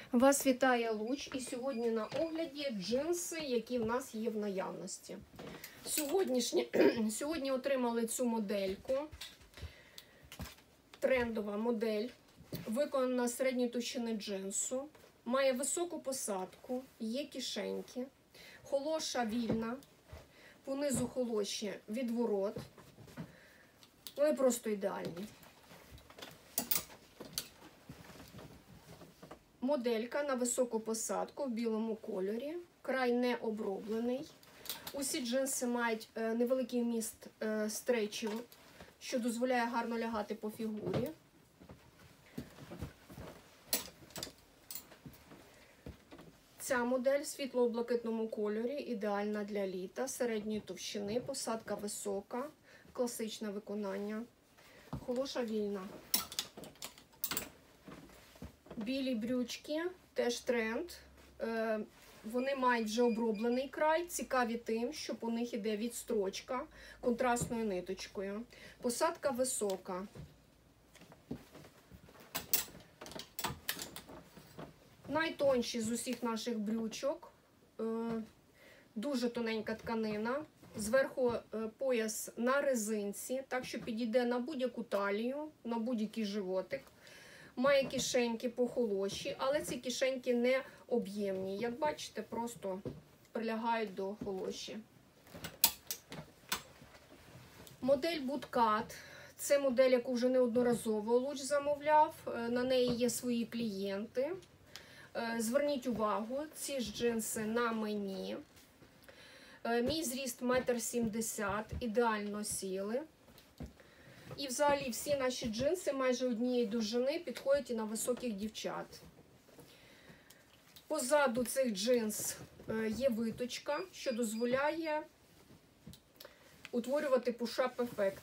Вас вітає Луч, і сьогодні на огляді джинси, які в нас є в наявності. Сьогодні отримали цю модельку. Трендова модель, виконана з середньої товщини джинсу. Має високу посадку, є кишеньки, холоша вільна, понизу холоші відворот. Вони просто ідеальні. Моделька на високу посадку в білому кольорі, край не оброблений. Усі джинси мають невеликий вміст стрейчів, що дозволяє гарно лягати по фігурі. Ця модель в світло-блакитному кольорі, ідеальна для літа, середньої товщини, посадка висока, класичне виконання, холоша вільна. Білі брючки, теж тренд. Вони мають вже оброблений край, цікаві тим, що по них іде відстрочка контрастною ниточкою. Посадка висока. Найтонші з усіх наших брючок. Дуже тоненька тканина. Зверху пояс на резинці, так що підійде на будь-яку талію, на будь-який животик. Має кишеньки по холоші, але ці кишеньки не об'ємні. Як бачите, просто прилягають до холоші. Модель Bootcut. Це модель, яку вже неодноразово Луч замовляв. На неї є свої клієнти. Зверніть увагу, ці ж джинси на мені. Мій зріст 1,70 м, ідеально сіли. І взагалі всі наші джинси майже однієї довжини підходять і на високих дівчат. Позаду цих джинс є виточка, що дозволяє утворювати пушап-ефект.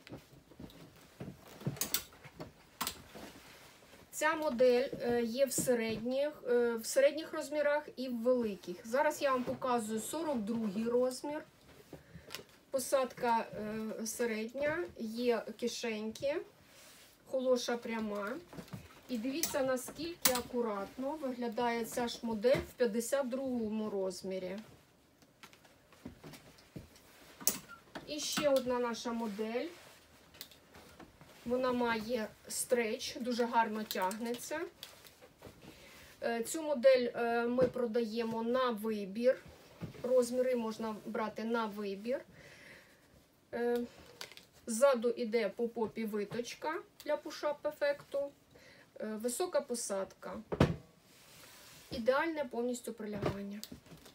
Ця модель є в середніх розмірах і в великих. Зараз я вам показую 42-й розмір. Посадка середня, є кишеньки, холоша пряма. І дивіться, наскільки акуратно виглядає ця ж модель в 52-му розмірі. І ще одна наша модель. Вона має стрейч, дуже гарно тягнеться. Цю модель ми продаємо на вибір. Розміри можна брати на вибір. Ззаду йде по попі виточка для пушап-ефекту, висока посадка, ідеальне повністю прилягання.